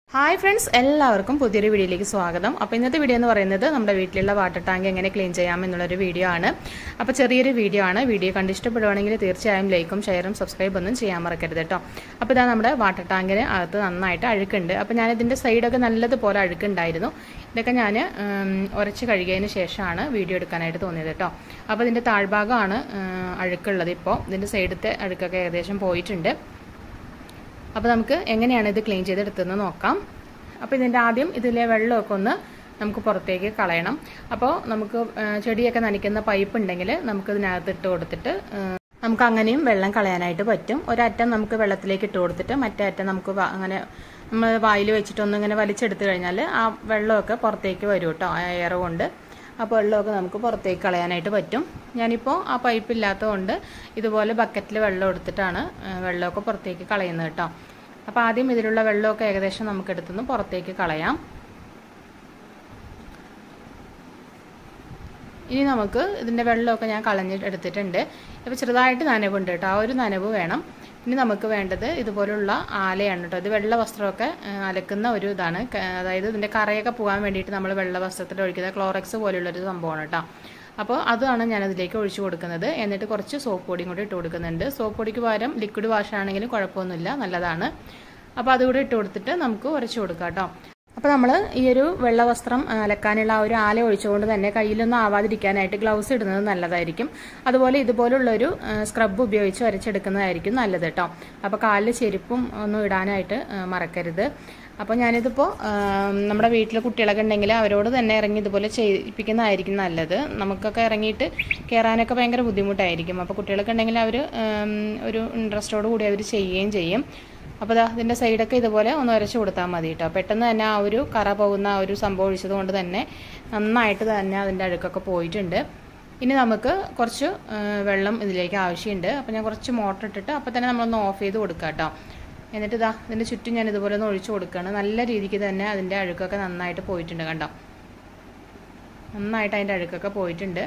Hi friends, എല്ലാവർക്കും പുതിയൊരു വീഡിയോയിലേക്ക് സ്വാഗതം. അപ്പോൾ ഇന്നത്തെ വീഡിയോ എന്ന് പറയുന്നത് നമ്മുടെ വീട്ടിലുള്ള വാട്ടർ ടാങ്ക് എങ്ങനെ ക്ലീൻ ചെയ്യാം എന്നുള്ളൊരു വീഡിയോ ആണ്. അപ്പോൾ ചെറിയൊരു വീഡിയോ ആണ്. വീഡിയോ കണ്ട് ഇഷ്ടപ്പെടുവാണെങ്കിൽ തീർച്ചയായും ലൈക്കും ഷെയറും സബ്സ്ക്രൈബ് ഒന്നും ചെയ്യാൻ മറക്കരുത് കേട്ടോ. അപ്പോൾ ഇതാ നമ്മുടെ വാട്ടർ ടാങ്കിന് അകത്ത് നന്നായിട്ട് അഴുക്കുണ്ട്. അപ്പോൾ ഞാനിതിൻ്റെ സൈഡൊക്കെ നല്ലതുപോലെ അഴുക്കുണ്ടായിരുന്നു. ഇതൊക്കെ ഞാൻ ഉരച്ച് കഴുകിയതിന് ശേഷമാണ് വീഡിയോ എടുക്കാനായിട്ട് തോന്നിയത് കേട്ടോ. അപ്പോൾ ഇതിൻ്റെ താഴ്ഭാഗമാണ് അഴുക്കുള്ളത്. ഇപ്പോൾ ഇതിൻ്റെ സൈഡത്തെ അഴുക്കൊക്കെ ഏകദേശം പോയിട്ടുണ്ട്. അപ്പോൾ നമുക്ക് എങ്ങനെയാണ് ഇത് ക്ലീൻ ചെയ്തെടുത്തതെന്ന് നോക്കാം. അപ്പോൾ ഇതിൻ്റെ ആദ്യം ഇതിലെ വെള്ളമൊക്കെ ഒന്ന് നമുക്ക് പുറത്തേക്ക് കളയണം. അപ്പോൾ നമുക്ക് ചെടിയൊക്കെ നനയ്ക്കുന്ന പൈപ്പ് ഉണ്ടെങ്കിൽ നമുക്ക് ഇതിനകത്ത് ഇട്ട് കൊടുത്തിട്ട് നമുക്ക് അങ്ങനെയും വെള്ളം കളയാനായിട്ട് പറ്റും. ഒരറ്റം നമുക്ക് വെള്ളത്തിലേക്ക് ഇട്ട് കൊടുത്തിട്ട് മറ്റേ അറ്റം നമുക്ക് അങ്ങനെ നമ്മൾ വായിൽ വെച്ചിട്ടൊന്നും ഇങ്ങനെ വലിച്ചെടുത്ത് കഴിഞ്ഞാൽ ആ വെള്ളമൊക്കെ പുറത്തേക്ക് വരും കേട്ടോ, ആ എയർ കൊണ്ട്. അപ്പോൾ വെള്ളമൊക്കെ നമുക്ക് പുറത്തേക്ക് കളയാനായിട്ട് പറ്റും. ഞാനിപ്പോൾ ആ പൈപ്പ് ഇല്ലാത്തതുകൊണ്ട് ഇതുപോലെ ബക്കറ്റിൽ വെള്ളം എടുത്തിട്ടാണ് വെള്ളമൊക്കെ പുറത്തേക്ക് കളയുന്നത് കേട്ടോ. അപ്പോൾ ആദ്യം ഇതിലുള്ള വെള്ളമൊക്കെ ഏകദേശം നമുക്ക് എടുത്തുനിന്ന് പുറത്തേക്ക് കളയാം. ഇനി നമുക്ക് ഇതിൻ്റെ വെള്ളമൊക്കെ ഞാൻ കളഞ്ഞെടുത്തിട്ടുണ്ട്. ഇപ്പോൾ ചെറുതായിട്ട് നനവുണ്ട് കേട്ടോ, ആ ഒരു നനവ് വേണം. ഇനി നമുക്ക് വേണ്ടത് ഇതുപോലുള്ള ആലയാണ് കേട്ടോ. ഇത് വെള്ള വസ്ത്രമൊക്കെ അലക്കുന്ന ഒരു ഇതാണ്. അതായത് ഇതിൻ്റെ കറയൊക്കെ പോകാൻ വേണ്ടിയിട്ട് നമ്മൾ വെള്ള വസ്ത്രത്തിൽ ഒഴിക്കുന്ന ക്ലോറക്സ് പോലുള്ളൊരു സംഭവമാണ് കേട്ടോ. അപ്പോൾ അതാണ് ഞാനതിലേക്ക് ഒഴിച്ചു കൊടുക്കുന്നത്. എന്നിട്ട് കുറച്ച് സോപ്പ് പൊടിയും കൂടി ഇട്ട് കൊടുക്കുന്നുണ്ട്. സോപ്പ് പൊടിക്ക് പകരം ലിക്വിഡ് വാഷ് ആണെങ്കിലും കുഴപ്പമൊന്നുമില്ല, നല്ലതാണ്. അപ്പോൾ അതുകൂടി ഇട്ട് കൊടുത്തിട്ട് നമുക്ക് ഉരച്ചു കൊടുക്കാം കേട്ടോ. അപ്പോൾ നമ്മൾ ഈ ഒരു വെള്ള വസ്ത്രം അലക്കാനുള്ള ആ ഒരു ആല ഒഴിച്ചുകൊണ്ട് തന്നെ കയ്യിലൊന്നും ആവാതിരിക്കാനായിട്ട് ഗ്ലൗസ് ഇടുന്നത് നല്ലതായിരിക്കും. അതുപോലെ ഇതുപോലുള്ളൊരു സ്ക്രബ് ഉപയോഗിച്ച് ഉരച്ചെടുക്കുന്നതായിരിക്കും നല്ലത് കേട്ടോ. അപ്പോൾ കാലിൽ ചെരുപ്പും ഒന്നും ഇടാനായിട്ട് മറക്കരുത്. അപ്പോൾ ഞാനിതിപ്പോൾ നമ്മുടെ വീട്ടിൽ കുട്ടികളൊക്കെ ഉണ്ടെങ്കിൽ അവരോട് തന്നെ ഇറങ്ങി ഇതുപോലെ ചെയ്യിപ്പിക്കുന്നതായിരിക്കും നല്ലത്. നമുക്കൊക്കെ ഇറങ്ങിയിട്ട് കയറാനൊക്കെ ഭയങ്കര ബുദ്ധിമുട്ടായിരിക്കും. അപ്പോൾ കുട്ടികളൊക്കെ ഉണ്ടെങ്കിൽ അവർ ഒരു ഇൻട്രസ്റ്റോട് കൂടി അവർ ചെയ്യുകയും ചെയ്യും. അപ്പോൾ ഇതിൻ്റെ സൈഡൊക്കെ ഇതുപോലെ ഒന്ന് ഉരച്ച് കൊടുത്താൽ മതി കേട്ടോ. പെട്ടെന്ന് തന്നെ ആ ഒരു കറ പോകുന്ന ആ ഒരു സംഭവം ഒഴിച്ചത് കൊണ്ട് തന്നെ നന്നായിട്ട് തന്നെ അതിൻ്റെ അഴുക്കൊക്കെ പോയിട്ടുണ്ട്. ഇനി നമുക്ക് കുറച്ച് വെള്ളം ഇതിലേക്ക് ആവശ്യമുണ്ട്. അപ്പോൾ ഞാൻ കുറച്ച് മോട്ടർ ഇട്ടിട്ട് അപ്പോൾ തന്നെ നമ്മളൊന്ന് ഓഫ് ചെയ്ത് കൊടുക്കാം കേട്ടോ. എന്നിട്ട് ഇതിൻ്റെ ചുറ്റും ഞാൻ ഇതുപോലെ ഒന്ന് ഒഴിച്ചു കൊടുക്കുകയാണ്. നല്ല രീതിക്ക് തന്നെ അതിൻ്റെ അഴുക്കൊക്കെ നന്നായിട്ട് പോയിട്ടുണ്ട് കണ്ടോ. നന്നായിട്ട് അതിൻ്റെ അഴുക്കൊക്കെ പോയിട്ടുണ്ട്.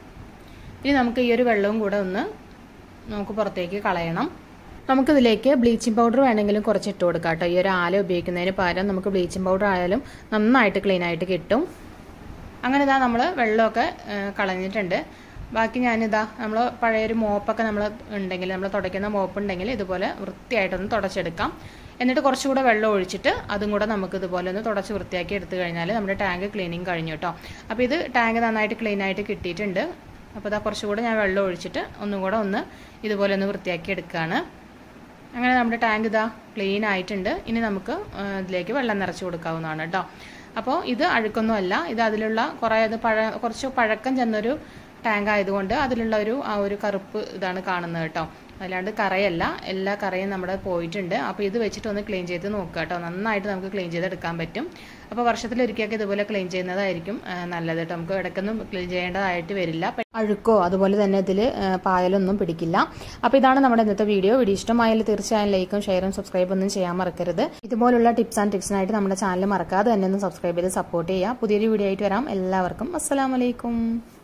ഇനി നമുക്ക് ഈ ഒരു വെള്ളവും കൂടെ ഒന്ന് നമുക്ക് പുറത്തേക്ക് കളയണം. നമുക്കിതിലേക്ക് ബ്ലീച്ചിങ് പൗഡർ വേണമെങ്കിലും കുറച്ച് ഇട്ട് കൊടുക്കാം കേട്ടോ. ഈ ഒരു ആല ഉപയോഗിക്കുന്നതിന് പകരം നമുക്ക് ബ്ലീച്ചിങ് പൗഡർ ആയാലും നന്നായിട്ട് ക്ലീൻ ആയിട്ട് കിട്ടും. അങ്ങനെ നമ്മൾ വെള്ളമൊക്കെ കളഞ്ഞിട്ടുണ്ട്. ബാക്കി നമ്മൾ പഴയൊരു മോപ്പൊക്കെ നമ്മൾ ഉണ്ടെങ്കിൽ, നമ്മൾ തുടയ്ക്കുന്ന മോപ്പ് ഉണ്ടെങ്കിൽ ഇതുപോലെ വൃത്തിയായിട്ടൊന്ന് തുടച്ചെടുക്കാം. എന്നിട്ട് കുറച്ചുകൂടെ വെള്ളം ഒഴിച്ചിട്ട് അതും കൂടെ നമുക്ക് ഇതുപോലെ ഒന്ന് തുടച്ച് വൃത്തിയാക്കി എടുത്തു കഴിഞ്ഞാൽ നമ്മുടെ ടാങ്ക് ക്ലീനിങ് കഴിഞ്ഞു കേട്ടോ. അപ്പോൾ ഇത് ടാങ്ക് നന്നായിട്ട് ക്ലീൻ ആയിട്ട് കിട്ടിയിട്ടുണ്ട്. അപ്പോൾ കുറച്ചുകൂടെ ഞാൻ വെള്ളം ഒഴിച്ചിട്ട് ഒന്നും കൂടെ ഒന്ന് ഇതുപോലെ ഒന്ന് വൃത്തിയാക്കി എടുക്കുകയാണ്. അങ്ങനെ നമ്മുടെ ടാങ്ക് ക്ലീൻ ആയിട്ടുണ്ട്. ഇനി നമുക്ക് ഇതിലേക്ക് വെള്ളം നിറച്ച് കൊടുക്കാവുന്നതാണ് കേട്ടോ. അപ്പോൾ ഇത് അഴുക്കൊന്നുമല്ല, ഇത് അതിലുള്ള കുറച്ച് പഴക്കം ചെന്നൊരു ടാങ്ക് ആയതുകൊണ്ട് അതിലുള്ള ആ ഒരു കറുപ്പ് ഇതാണ് കാണുന്നത് കേട്ടോ. അല്ലാണ്ട് കറയല്ല, എല്ലാ കറയും നമ്മുടെ പോയിട്ടുണ്ട്. അപ്പോൾ ഇത് വെച്ചിട്ട് ഒന്ന് ക്ലീൻ ചെയ്ത് നോക്കുക കേട്ടോ. നന്നായിട്ട് നമുക്ക് ക്ലീൻ ചെയ്തെടുക്കാൻ പറ്റും. അപ്പോൾ വർഷത്തിലൊരിക്കലൊക്കെ ഇതുപോലെ ക്ലീൻ ചെയ്യുന്നതായിരിക്കും നല്ലത് കേട്ടോ. നമുക്ക് ഇടയ്ക്കൊന്നും ക്ലീൻ ചെയ്യേണ്ടതായിട്ട് വരില്ല. അഴുക്കോ അതുപോലെ തന്നെ ഇതിൽ പായലൊന്നും പിടിക്കില്ല. അപ്പോൾ ഇതാണ് നമ്മുടെ ഇന്നത്തെ വീഡിയോ. ഇഷ്ടമായാലും തീർച്ചയായും ലൈക്കും ഷെയറും സബ്സ്ക്രൈബ് ഒന്നും ചെയ്യാൻ മറക്കരുത്. ഇതുപോലുള്ള ടിപ്സ് ആൻഡ് ട്രിക്സിനായിട്ട് നമ്മുടെ ചാനൽ മറക്കാതെ തന്നെ ഒന്ന് സബ്സ്ക്രൈബ് ചെയ്ത് സപ്പോർട്ട് ചെയ്യുക. പുതിയൊരു വീഡിയോ ആയിട്ട് വരാം. എല്ലാവർക്കും അസ്സലാമു അലൈക്കും.